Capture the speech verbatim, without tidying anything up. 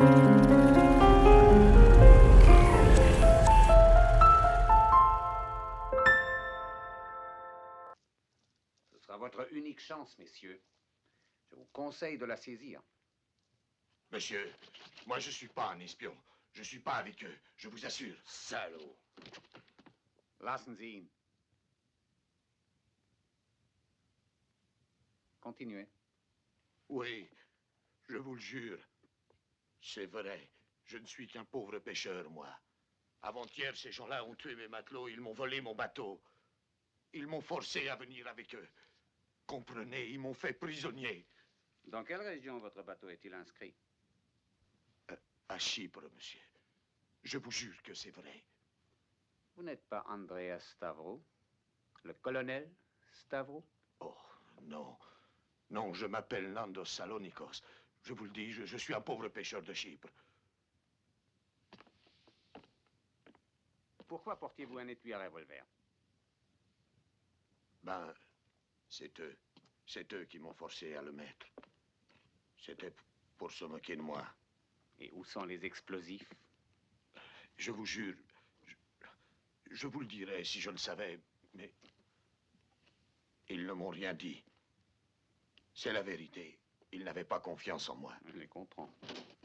Ce sera votre unique chance, messieurs. Je vous conseille de la saisir. Monsieur, moi je suis pas un espion. Je suis pas avec eux, je vous assure. Salaud. Lassen Sie ihn. Continuez. Oui, je vous le jure. C'est vrai. Je ne suis qu'un pauvre pêcheur, moi. Avant-hier, ces gens-là ont tué mes matelots. Ils m'ont volé mon bateau. Ils m'ont forcé à venir avec eux. Comprenez, ils m'ont fait prisonnier. Dans quelle région votre bateau est-il inscrit? Euh, à Chypre, monsieur. Je vous jure que c'est vrai. Vous n'êtes pas Andreas Stavro, le colonel Stavro? Oh, non. Non, je m'appelle Nandos Salonikos. Je vous le dis, je, je suis un pauvre pêcheur de Chypre. Pourquoi portiez-vous un étui à revolver? Ben, c'est eux. C'est eux qui m'ont forcé à le mettre. C'était pour se moquer de moi. Et où sont les explosifs? Je vous jure, je, je vous le dirais si je le savais, mais ils ne m'ont rien dit. C'est la vérité. Ils n'avaient pas confiance en moi. Je les comprends.